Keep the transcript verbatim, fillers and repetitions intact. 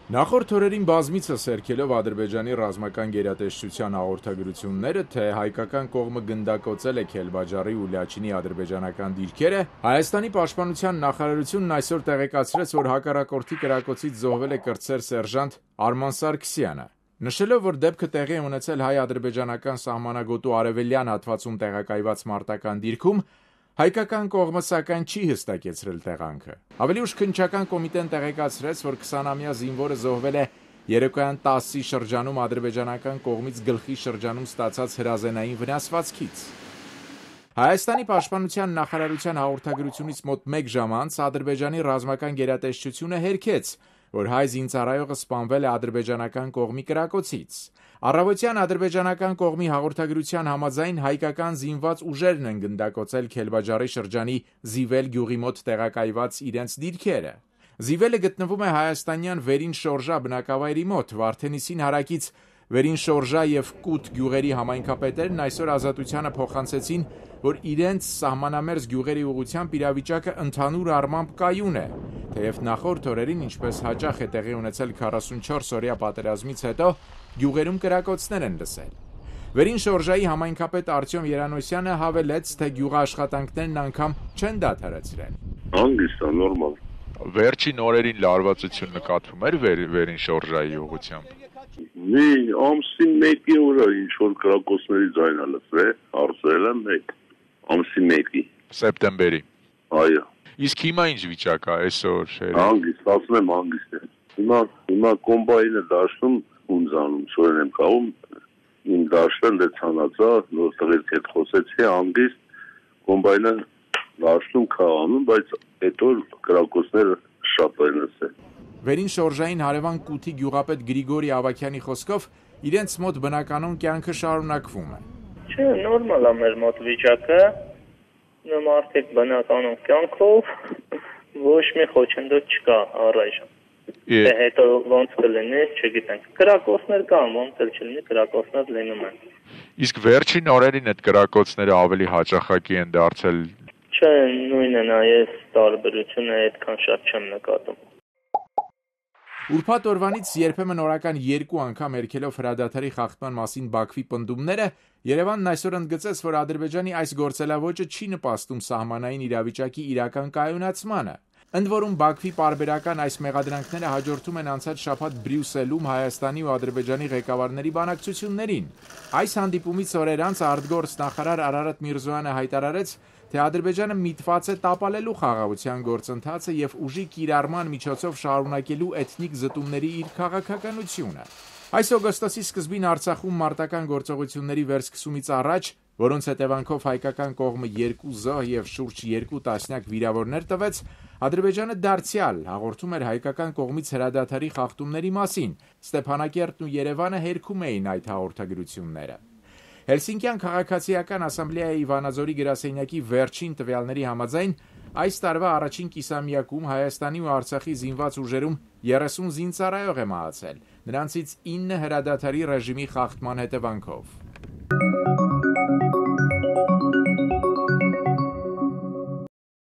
Նախորդ օրերին բազմիցս հերքելով Ադրբեջանի ռազմական գերատեսչության հաղորդագրությունները, թե հայկական կողմը գնդակոծել է Քելբաջարի ու Լյաչինի ադրբեջանական դիրքերը, Հայաստանի պաշտպանության նախարարությունն այսօր տեղեկացրեց, որ հակառակորդի կրակոցից զոհվել է կրտսեր սերժանտ Արման Սարգսյանը, նշելով, որ դեպքը տեղի է ունեցել հայ-ադրբեջանական սահմանագոտու արևելյան հատվածում տեղակայված մարտական դիրքում, հայկական կողմը սակայն չի հստակեցրել տեղանքը։ Ավելի ուշ քննչական կոմիտեն տեղեկացրեց, որ քսանամյա զինվորը զոհվել է երեկոյան տասի շրջանում ադրբեջանական կողմից գլխի շրջանում ստացած հրազենային վնասվածքից։ Հայաստանի պաշտպանության նախարարության հաղորդագրությունից մոտ մեկ ժամ անց Ադրբեջանի ռազմական գերատեսչությունը հերքեց, որ հայ զինծառայողը սպանվել է ադրբեջանական կողմի կրակոցից։ Առավոտյան ադրբեջանական կողմի հաղորդագրության համաձայն հայկական զինված ուժերն են գնդակոծել Քելբաջարի շրջանի Զիվել գյուղի մոտ տեղակայված իրենց դիրքերը։ Զիվելը գտնվում է հայաստանյան Վերին Շորժա բնակավայրի մոտ։ Վարդենիսին հարակից Վերին Շորժա և Կուտ գյուղերի համայնքապետերն այսօր Ազատությանը փոխանցեցին, որ իրենց սահմանամերձ գյուղերի ուղղությամբ իրավիճակը ընդհանուր առմամբ կայուն է, թեև նախորդ օրերին, ինչպես հաճախ է տեղի ունեցել քառասունչորս-օրյա պատերազմից հետո, գյուղերում կրակոցներ են լսել։ Վերին Շորժայի համայնքապետ Արտյոմ Երանոսյանը հավելեց, թե գյուղաշխատանքներն անգամ չեն դադարեցրել։ Հանգիստ է, նորմալ։ Վերջին օրերին լարվածություն նկատվում էր վեր, Վերին Շորժայի ուղղությամբ։ Մի ամսին մեկի օրը ինչ որ կրակոցների ձայն է լսվել, արծել եմ մեկ ամսին մեկի։ Սեպտեմբերի։ Այո։ Իսկ հիմա ինչ վիճակ է այսօր։ Հանգիստ, ասում եմ հանգիստ է։ Հիմա հիմա կոմբայնը դաշտում ունձանում, սորեն եմ կաում, իմ դաշտը լեցանացա, որ տղերք հետ խոսեցի, հանգիստ, կոմբայնը դաշտում կաղանում, բայց հետո կրակոցները շատ են լսել։ Վերին Շորժային հարևան Կութի գյուղապետ Գրիգորի Ավագյանի խոսքով իրենց մոտ բնականոն կյանքը շարունակվում է։ Չէ, նորմալ է մեր մոտ վիճակը, մարդիկ բնականոն կյանքով, ոչ մի խոչընդոտ չկա առայժմ։ Թե հետո ոնց կլինի, չգիտենք։ Կրակոցներ կան, ոնց էլ չլինի, կրակոցներ լինում են։ Իսկ վերջին օրերին այդ կրակոցները ավելի հաճախակի են դարձել։ Չէ, նույնն է, ես տարբերությունը այդքան շատ չեմ նկատում։ Ուրբաթ օրվանից երբեմն օրական երկու անգամ հերքելով հրադադարի խախտման մասին Բաքվի պնդումները, Երևանն այսօր ընդգծեց, որ Ադրբեջանի այս գործելավոճը չի նպաստում սահմանային իրավիճակի իրական կայունացմանը։ Ընդ որում Բաքվի պարբերական այս մեղադրանքները հաջորդում են անցած շաբաթ Բրյուսելում Հայաստանի ու Ադրբեջանի ղեկավարների բանակցություններին։ Այս հանդիպումից օրեր անց արտգործ նախարար Արարատ Միրզոյանը հայտարարեց, թե Ադրբեջանը միտված է տապալելու խաղաղության գործընթացը և ուժի կիրառման միջոցով շարունակելու էթնիկ զտումների իր քաղաքականությունը։ Այս օգոստոսի սկզբին Արցախում մարտական գործողությունների վերսկսումից առաջ, որոնց հետևանքով հայկական կողմը երկու զոհ և շուրջ երկու տասնյակ վիրավորներ տվեց, Ադրբեջանը դարձյալ հաղորդում էր հայկական կողմից հրադադարի խախտումների մասին, Ստեփանակերտն ու Երևանը հերքում էին այդ հաղորդագրությունները։ Հելսինկյան քաղաքացիական ասամբլեայի Վանաձորի գրասենյակի վերջին տվյալների համաձայն այս տարվա առաջին կիսամյակում Հայաստանի ու Արցախի զինված ուժերում երեսուն զինծառայող է մահացել, նրանցից ինը հրադադարի ռեժիմի խախտման հետևանքով։